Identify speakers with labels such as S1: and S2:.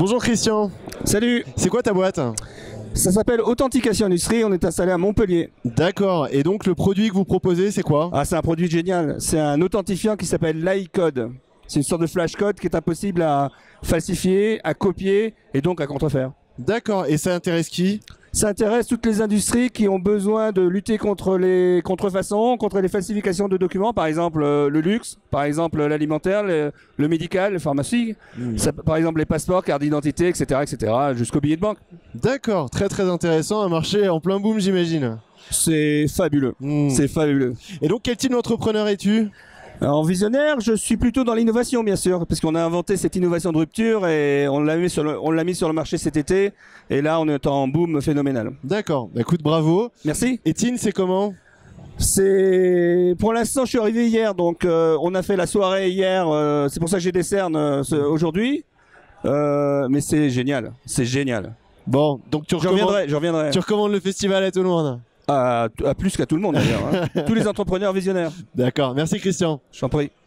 S1: Bonjour Christian.
S2: Salut.
S1: C'est quoi ta boîte?
S2: Ça s'appelle Authentication Industrie, on est installé à Montpellier.
S1: D'accord, et donc le produit que vous proposez c'est quoi?
S2: Ah, c'est un produit génial, c'est un authentifiant qui s'appelle l'iCode. C'est une sorte de flash code qui est impossible à falsifier, à copier et donc à contrefaire.
S1: D'accord, et ça intéresse qui?
S2: Ça intéresse toutes les industries qui ont besoin de lutter contre les contrefaçons, contre les falsifications de documents, par exemple le luxe, par exemple l'alimentaire, le médical, les pharmacies, par exemple les passeports, cartes d'identité, etc., jusqu'au billet de banque.
S1: D'accord, très très intéressant, un marché en plein boom j'imagine.
S2: C'est fabuleux, c'est fabuleux.
S1: Et donc quel type d'entrepreneur es-tu?
S2: En visionnaire, je suis plutôt dans l'innovation, bien sûr, parce qu'on a inventé cette innovation de rupture et on l'a mis sur le marché cet été. Et là, on est en boom phénoménal.
S1: D'accord, bah, écoute, bravo.
S2: Merci.
S1: Et Tine, c'est comment?
S2: Pour l'instant, je suis arrivé hier, donc on a fait la soirée hier. C'est pour ça que j'ai des cernes aujourd'hui. Mais c'est génial, c'est génial.
S1: Bon, donc
S2: je reviendrai.
S1: Tu recommandes le festival à tout le monde?
S2: À plus qu'à tout le monde d'ailleurs. Tous les entrepreneurs visionnaires.
S1: D'accord, merci Christian.
S2: Je t'en prie.